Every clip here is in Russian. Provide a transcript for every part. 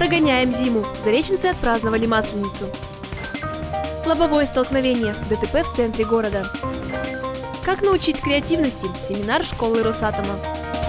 Прогоняем зиму. Зареченцы отпраздновали Масленицу. Лобовое столкновение. ДТП в центре города. Как научить креативности? Семинар школы Росатома.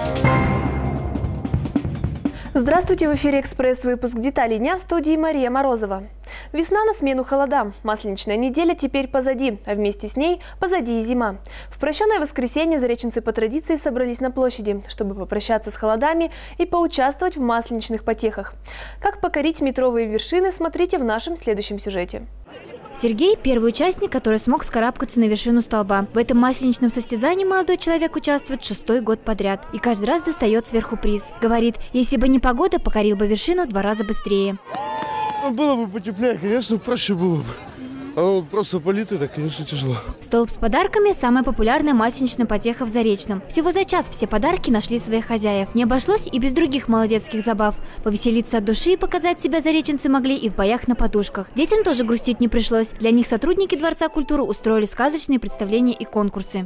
Здравствуйте, в эфире «Экспресс-выпуск». Детали дня, в студии Мария Морозова. Весна на смену холодам. Масленичная неделя теперь позади, а вместе с ней позади и зима. В прощенное воскресенье зареченцы по традиции собрались на площади, чтобы попрощаться с холодами и поучаствовать в масленичных потехах. Как покорить метровые вершины, смотрите в нашем следующем сюжете. Сергей – первый участник, который смог вскарабкаться на вершину столба. В этом масленичном состязании молодой человек участвует 6-й год подряд и каждый раз достает сверху приз. Говорит, если бы не погода, покорил бы вершину в 2 раза быстрее. Было бы потеплее, конечно, проще было бы. А вот просто политый, так, конечно, тяжело. Столб с подарками – самая популярная масленичная потеха в Заречном. Всего за час все подарки нашли своих хозяев. Не обошлось и без других молодецких забав. Повеселиться от души и показать себя зареченцы могли и в боях на подушках. Детям тоже грустить не пришлось. Для них сотрудники Дворца культуры устроили сказочные представления и конкурсы.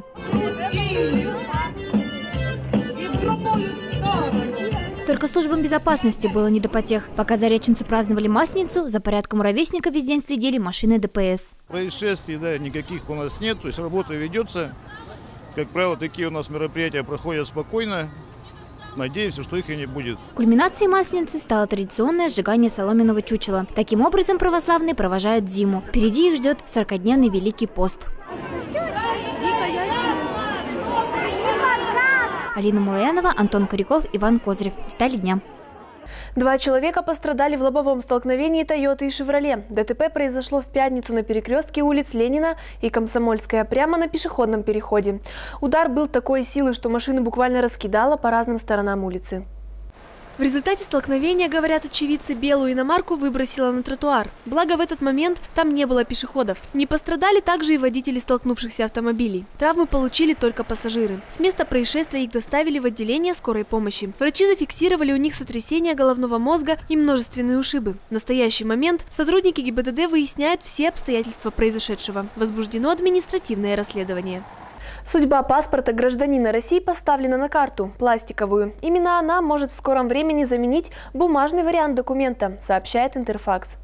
Только службам безопасности было не до потех. Пока зареченцы праздновали Масленицу, за порядком у ровесников весь день следили машины ДПС. Происшествий, да, никаких у нас нет, то есть работа ведется. Как правило, такие у нас мероприятия проходят спокойно. Надеемся, что их и не будет. Кульминацией Масленицы стало традиционное сжигание соломенного чучела. Таким образом православные провожают зиму. Впереди их ждет 40-дневный Великий пост. Алина Малаянова, Антон Коряков, Иван Козырев. Детали дня. 2 человека пострадали в лобовом столкновении «Тойоты» и «Шевроле». ДТП произошло в пятницу на перекрестке улиц Ленина и Комсомольская, прямо на пешеходном переходе. Удар был такой силы, что машины буквально раскидало по разным сторонам улицы. В результате столкновения, говорят очевидцы, белую иномарку выбросило на тротуар. Благо, в этот момент там не было пешеходов. Не пострадали также и водители столкнувшихся автомобилей. Травмы получили только пассажиры. С места происшествия их доставили в отделение скорой помощи. Врачи зафиксировали у них сотрясение головного мозга и множественные ушибы. В настоящий момент сотрудники ГИБДД выясняют все обстоятельства произошедшего. Возбуждено административное расследование. Судьба паспорта гражданина России поставлена на карту – пластиковую. Именно она может в скором времени заменить бумажный вариант документа, сообщает Интерфакс.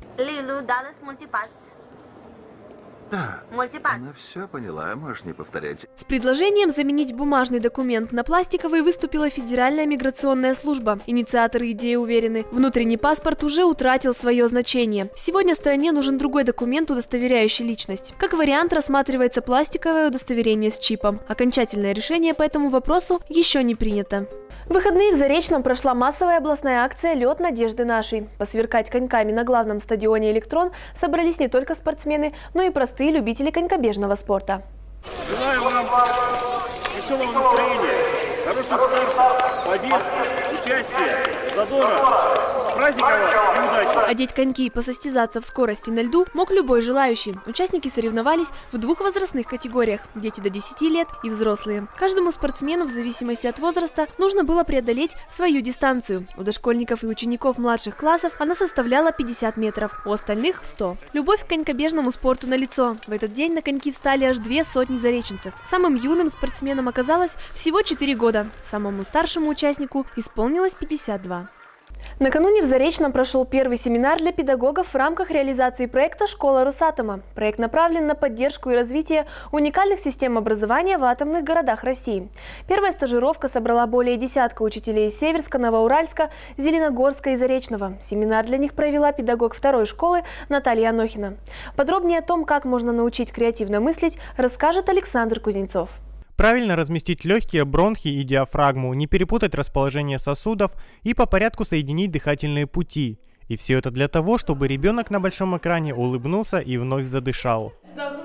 Да, она все поняла, можешь не повторять. С предложением заменить бумажный документ на пластиковый выступила Федеральная миграционная служба. Инициаторы идеи уверены, внутренний паспорт уже утратил свое значение. Сегодня стране нужен другой документ, удостоверяющий личность. Как вариант рассматривается пластиковое удостоверение с чипом. Окончательное решение по этому вопросу еще не принято. В выходные в Заречном прошла массовая областная акция «Лед надежды нашей». Посверкать коньками на главном стадионе «Электрон» собрались не только спортсмены, но и простые любители конькобежного спорта. Желаю вам веселого настроения, хороших стартов, побед, участия, задора. Праздника вас и удачи! Одеть коньки и посостязаться в скорости на льду мог любой желающий. Участники соревновались в 2 возрастных категориях – дети до 10 лет и взрослые. Каждому спортсмену в зависимости от возраста нужно было преодолеть свою дистанцию. У дошкольников и учеников младших классов она составляла 50 метров, у остальных – 100. Любовь к конькобежному спорту налицо. В этот день на коньки встали аж 200 зареченцев. Самым юным спортсменом оказалось всего 4 года. Самому старшему участнику исполнилось 52. Накануне в Заречном прошел первый семинар для педагогов в рамках реализации проекта «Школа Росатома». Проект направлен на поддержку и развитие уникальных систем образования в атомных городах России. Первая стажировка собрала более десятка учителей из Северска, Новоуральска, Зеленогорска и Заречного. Семинар для них провела педагог 2-й школы Наталья Анохина. Подробнее о том, как можно научить креативно мыслить, расскажет Александр Кузнецов. Правильно разместить легкие, бронхи и диафрагму, не перепутать расположение сосудов и по порядку соединить дыхательные пути. И все это для того, чтобы ребенок на большом экране улыбнулся и вновь задышал.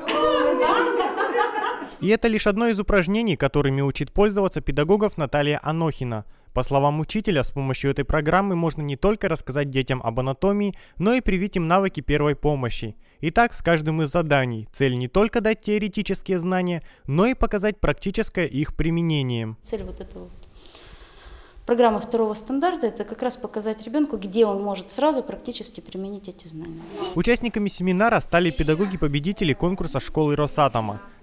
И это лишь одно из упражнений, которыми учит пользоваться педагогов Наталья Анохина. По словам учителя, с помощью этой программы можно не только рассказать детям об анатомии, но и привить им навыки первой помощи. Итак, с каждым из заданий цель не только дать теоретические знания, но и показать практическое их применение. Цель вот этого программы 2-го стандарта – это как раз показать ребенку, где он может сразу практически применить эти знания. Участниками семинара стали педагоги-победители конкурса школы Росатома.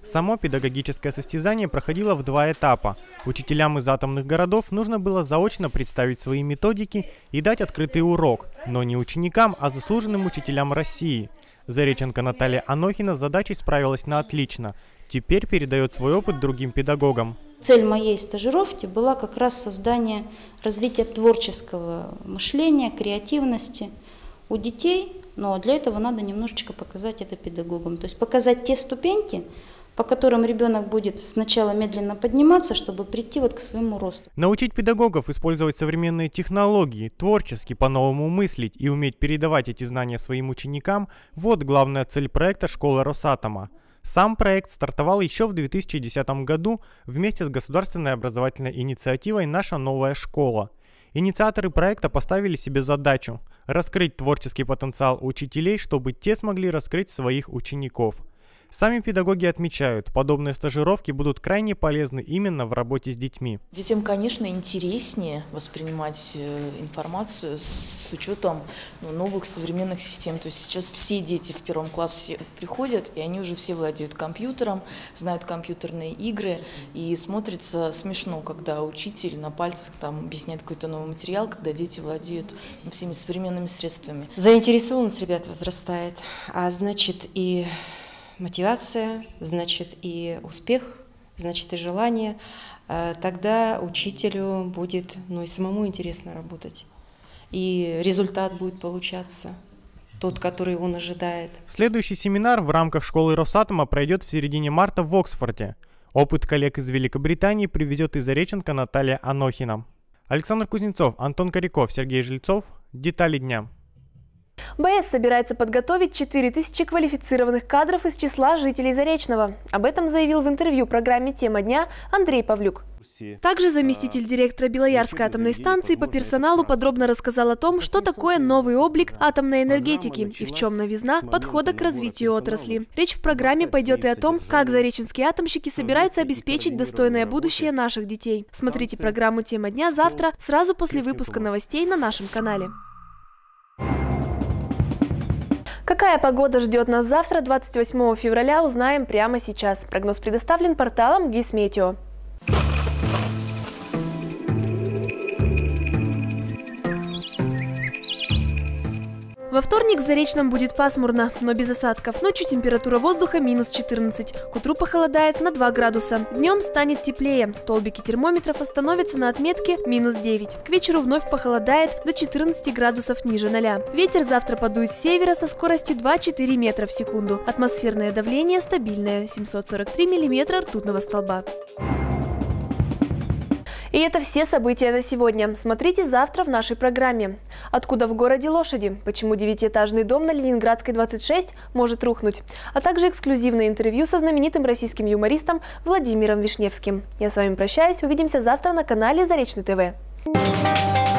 Само педагогическое состязание проходило в 2 этапа. Учителям из атомных городов нужно было заочно представить свои методики и дать открытый урок, но не ученикам, а заслуженным учителям России. Зареченко Наталья Анохина с задачей справилась на отлично. Теперь передает свой опыт другим педагогам. Цель моей стажировки была как раз создание, развития творческого мышления, креативности у детей, но для этого надо немножечко показать это педагогам. То есть показать те ступеньки, по которым ребенок будет сначала медленно подниматься, чтобы прийти вот к своему росту. Научить педагогов использовать современные технологии, творчески по-новому мыслить и уметь передавать эти знания своим ученикам – вот главная цель проекта «Школа Росатома». Сам проект стартовал еще в 2010 году вместе с государственной образовательной инициативой «Наша новая школа». Инициаторы проекта поставили себе задачу – раскрыть творческий потенциал учителей, чтобы те смогли раскрыть своих учеников. Сами педагоги отмечают, подобные стажировки будут крайне полезны именно в работе с детьми. Детям, конечно, интереснее воспринимать информацию с учетом новых современных систем. То есть сейчас все дети в 1 классе приходят, и они уже все владеют компьютером, знают компьютерные игры. И смотрится смешно, когда учитель на пальцах объясняет какой-то новый материал, когда дети владеют всеми современными средствами. Заинтересованность ребят возрастает, а значит и мотивация, значит и успех, значит и желание. Тогда учителю будет и самому интересно работать. И результат будет получаться, тот, который он ожидает. Следующий семинар в рамках школы Росатома пройдет в середине марта в Оксфорде. Опыт коллег из Великобритании привезет из Зареченко Наталья Анохина. Александр Кузнецов, Антон Коряков, Сергей Жильцов. Детали дня. БС собирается подготовить 4000 квалифицированных кадров из числа жителей Заречного. Об этом заявил в интервью программе «Тема дня» Андрей Павлюк. Также заместитель директора Белоярской атомной станции по персоналу подробно рассказал о том, что такое новый облик атомной энергетики и в чем новизна подхода к развитию отрасли. Речь в программе пойдет и о том, как зареченские атомщики собираются обеспечить достойное будущее наших детей. Смотрите программу «Тема дня» завтра, сразу после выпуска новостей на нашем канале. Какая погода ждет нас завтра, 28 февраля, узнаем прямо сейчас. Прогноз предоставлен порталом Гисметео. Во вторник в Заречном будет пасмурно, но без осадков. Ночью температура воздуха минус 14. К утру похолодает на 2 градуса. Днем станет теплее. Столбики термометров остановятся на отметке минус 9. К вечеру вновь похолодает до 14 градусов ниже 0. Ветер завтра подует с севера со скоростью 2-4 метра в секунду. Атмосферное давление стабильное – 743 миллиметра ртутного столба. И это все события на сегодня. Смотрите завтра в нашей программе. Откуда в городе лошади? Почему 9-этажный дом на Ленинградской 26 может рухнуть? А также эксклюзивное интервью со знаменитым российским юмористом Владимиром Вишневским. Я с вами прощаюсь. Увидимся завтра на канале Заречный ТВ.